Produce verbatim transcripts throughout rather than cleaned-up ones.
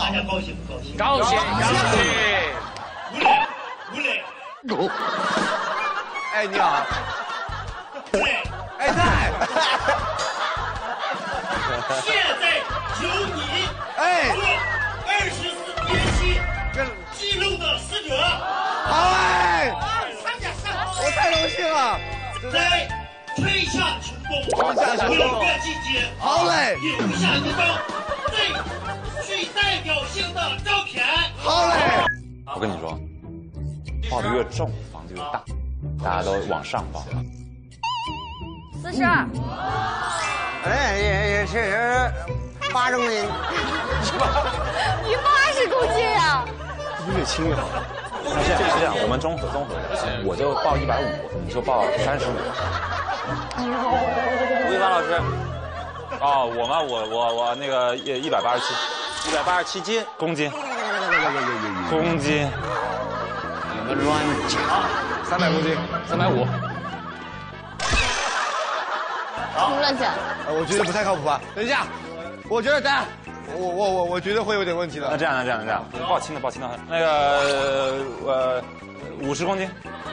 大家高兴不高兴？ 高兴，高兴。 吴磊，吴磊。 哎，你好。 吴磊。 哎，在。 现在由你哎做二十四节气记录的使者。 好嘞。 上家上。 我太荣幸了。 在春夏秋冬两个季节， 好嘞， 留下一张最具代表性的照片。 好嘞。 我跟你说，报的越重，房子越大，大家都往上报。 四十二。 哎，也也是八十公斤。 你八十公斤呀？ 越轻越好。 那这样是这样，我们综合综合的，我就报一百五，你就报三十五。吴一凡老师，哦，我吗？我我我那个一一百八十七，一百八十七斤公斤，公斤， 你们乱讲， 三百公斤， 三百五。 你们乱讲。 我觉得不太靠谱吧？等一下，我觉得单，我我我我觉得会有点问题的。 那这样，那这样，那这样，报轻的，报轻的，那个呃，五十公斤，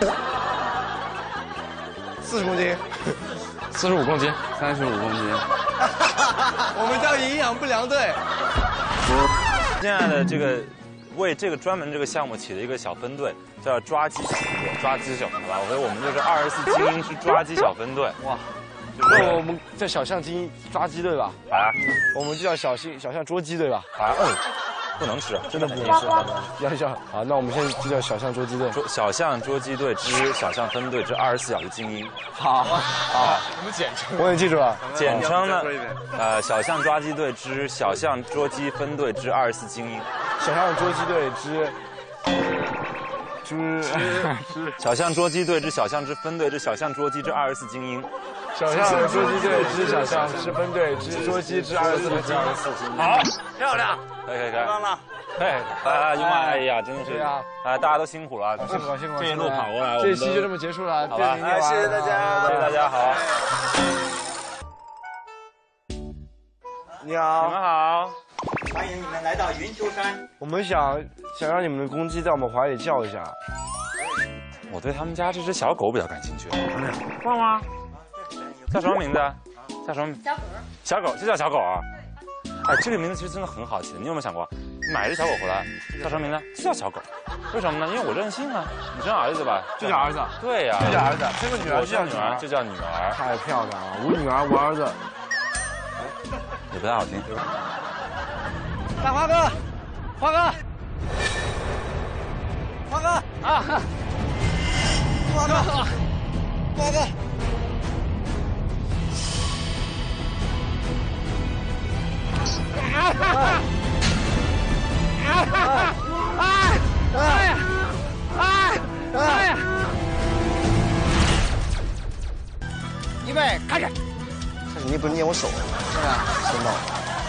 四十公斤， 四十五公斤，三十五公斤。 我们叫营养不良队。 现在的这个为这个专门这个项目起了一个小分队，叫抓鸡小分队，抓鸡小分队吧。我觉得我们就是二十四精英之抓鸡小分队。哇， 那我们叫小象精英抓鸡队吧。 啊， 我们就叫小象小象捉鸡队吧。 啊，嗯，不能吃， 真的不能吃。要要好，那我们现在就叫小象捉鸡队。 捉小象捉鸡队之小象分队之二十四小时精英。 好，好，我们简称。我也记住了。 简称呢，呃，小象抓鸡队之小象捉鸡分队之二十四精英。 小象捉鸡队之之小象捉鸡队之小象之分队之小象捉鸡之二十四精英。 小象捉鸡队之小象之分队之捉鸡之二十四精英。 好，漂亮，可以可以可以。棒了，哎，啊，英华，哎呀，真的是啊，啊，大家都辛苦了， 辛苦了，辛苦了， 这一路跑过来， 这一期就这么结束了， 好吧？ 谢谢大家， 谢谢大家，好。 你好， 你们好， 欢迎你们来到云丘山。 我们想想让你们的公鸡在我们怀里叫一下。 我对他们家这只小狗比较感兴趣。旺旺，叫什么名字？叫什么？ 小狗。 小狗就叫小狗啊。哎，这个名字其实真的很好起的。你有没有想过，你买一只小狗回来，叫什么名字？就叫小狗。为什么呢？因为我任性啊。你生儿子吧？ 就叫儿子。 对呀， 就叫儿子。生个女儿就叫女儿，就叫女儿。 太漂亮了，无女儿无儿子。 也不太好听。 大花哥，花哥，花哥啊，花哥，花哥。啊！哎！哎！哎！哎！预备，开始。你不是捏我手？是啊，真的。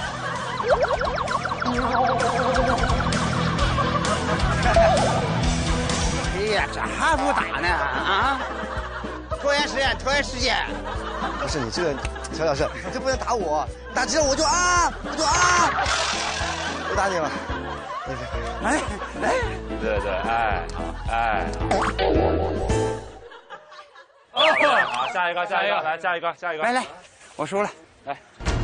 哎呀，这还不打呢啊！拖延时间，拖延时间。 不是你这个小小事，这不能打我，打这我就啊，我就啊，我打你了。 哎哎， 对对，哎哎。好，下一个，下一个，来，下一个，下一个。 来来，我输了， 来。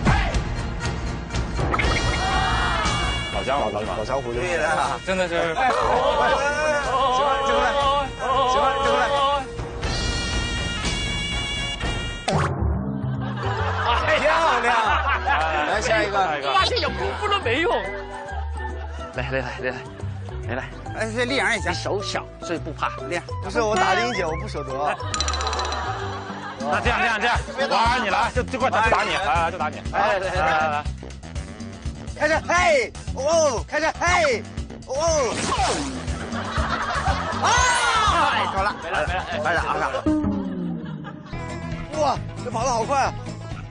老江湖是吧？ 老江湖对的， 真的是。 行了，这过来，行了，这过来。漂亮！来下一个， 发现有功夫了没有？ 来来来来来来来，哎，这丽阳也行，手小所以不怕。丽阳， 不是我打林姐，我不舍得。 那这样这样这样，婉儿你来，就就快打就打你，来来就打你，来来来来来， 开始，嘿，哦，开始，嘿，哦， 啊！哎，走了， 没了没了，哎， 快点啊！ 哇，这跑得好快啊！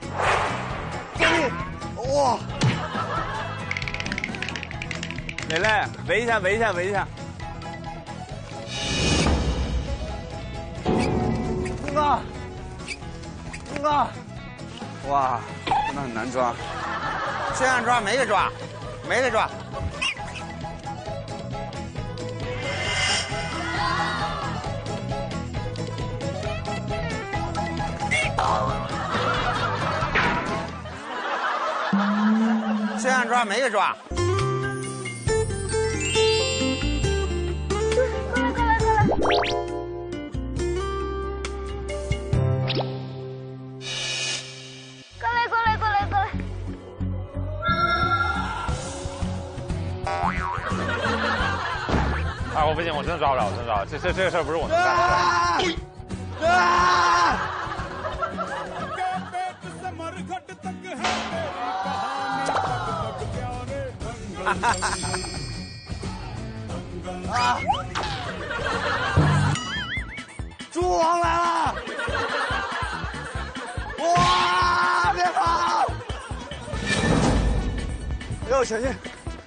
哇！ 磊磊，围一下，围一下，围一下。 东哥，东哥， 哇，真的很难抓，这样抓没得抓，没得抓。 抓，每个抓。 过来过来过来过来。 啊，我不行，我真的抓不了，我真的抓不了。这这这个事儿不是我能干的。 啊！啊！啊！猪王来了！哇！别跑！又小心！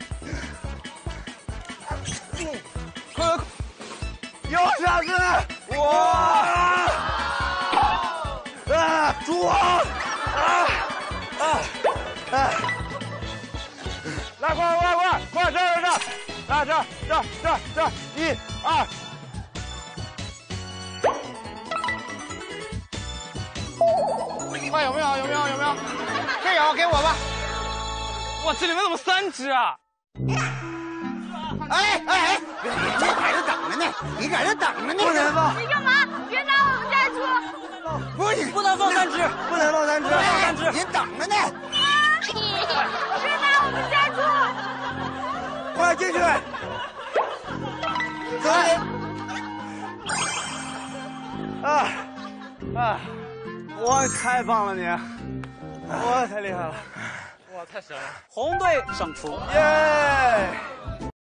快快快！又上去！哇！啊！猪王！啊！啊！啊！ 来，过来过来过来，过来这儿这儿，来这儿这儿这儿这儿，一二。 快有没有？有没有？有没有？ 这有，给我吧。 哇，这里面怎么三只啊？ 哎哎哎，你在这等着呢，你在这等着呢。 不能放！ 你干嘛？别拿我们家猪！ 不是， 不能放三只， 不能放三只！ 哎，你等着呢。 别拿我们家猪！ 快进去！走！啊啊！哇，太棒了你！哇，太厉害了！ 哇，太神了！红队胜出。 耶！